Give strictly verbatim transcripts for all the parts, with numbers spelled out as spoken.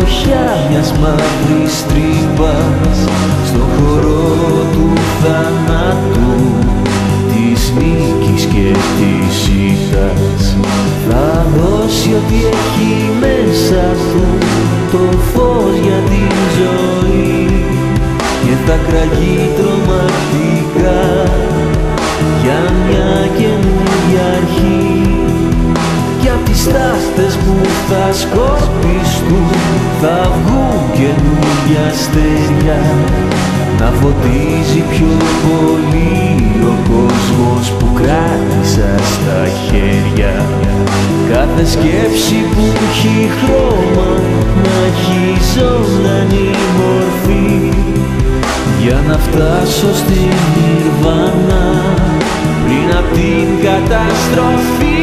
φωτιά μιας μαύρης τρύπας στον χώρο του θανάτου, της νίκης και της ήττας. Θα δώσει ό,τι έχει μέσα του, το φως για την ζωή, και θα κραγεί τρομακτικά για μια καινούργια αρχή. Κι απ' τις τάχτες που θα σκορπιστούν θα βγουν καινούργια αστέρια, να φωτίζει πιο πολύ ο κόσμος που κράτησα στα χέρια. Κάθε σκέψη που έχει χρώμα να έχει ζωντανή μορφή, για να φτάσω στην Νιρβάνα πριν απ' την καταστροφή.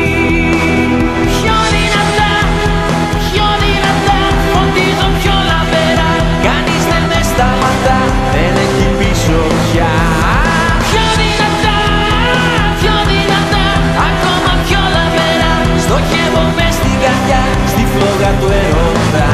Δεν έχει πίσω πια. Πιο δυνατά, πιο δυνατά, ακόμα πιο λαβερά, στοχεύω μες στην καρδιά, στη φλόγα του ερώτα.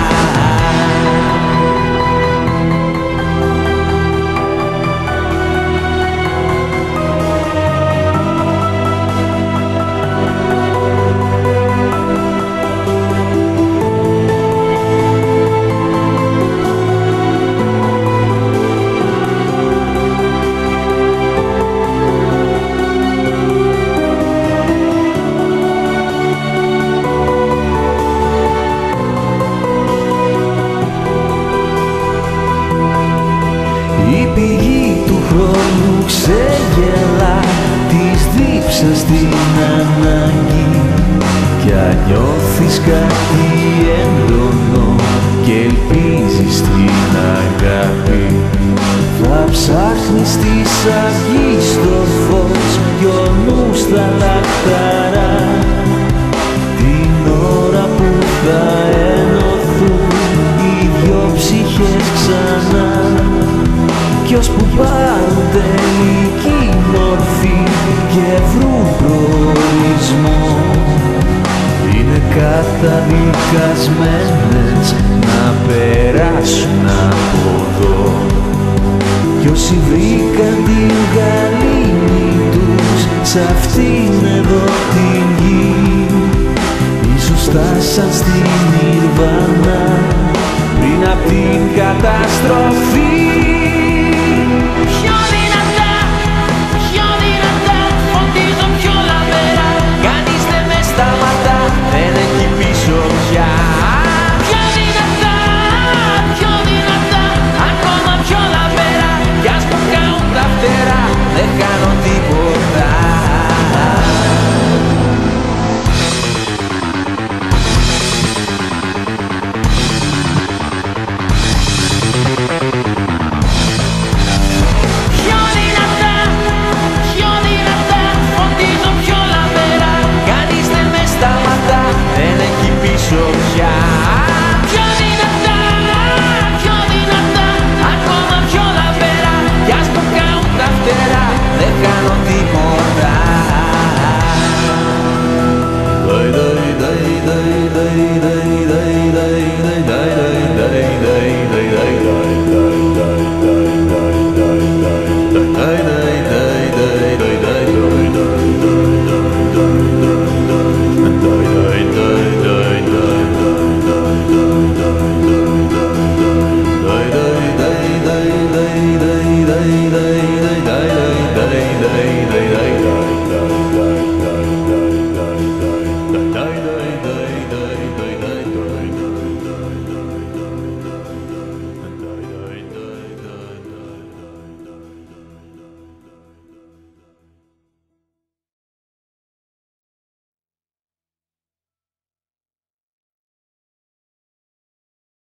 Η πηγή του χρόνου ξεγελά της δίψας στην ανάγκη, κι αν νιώθεις κάτι έντονο και ελπίζεις στην αγάπη, θα ψάχνεις της αυγής στο φως κι ο νους θα λαχταρά την ώρα που θα ενωθούν οι δυο ψυχές ξανά. Κι ώσπου πάρουν τελική μορφή και βρουν προορισμό, είναι καταδικασμένες να περάσουν από εδώ. Κι όσοι βρήκαν την γαλήνη τους σ' αυτήν εδώ την γη, ίσως φτάσαν στην Νιρβάνα πριν απ' την καταστροφή.